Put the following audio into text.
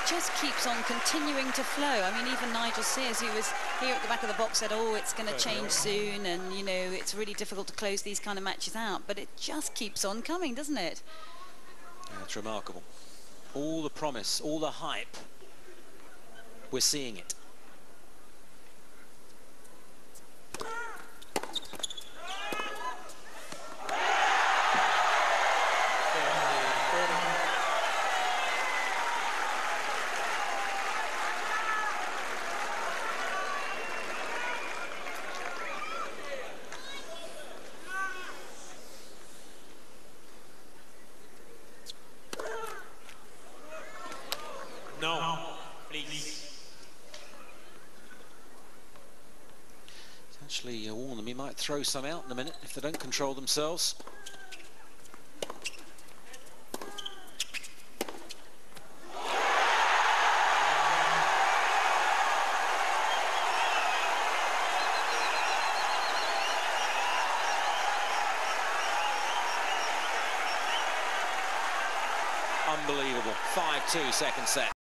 just keeps on continuing to flow. I mean, even Nigel Sears, who was here at the back of the box, said, oh, it's going to change soon, and, you know, it's really difficult to close these kind of matches out. But it just keeps on coming, doesn't it? Yeah, it's remarkable. All the promise, all the hype, we're seeing it. No, please. Actually, warn them, he might throw some out in a minute if they don't control themselves. Unbelievable. 5-2 second set.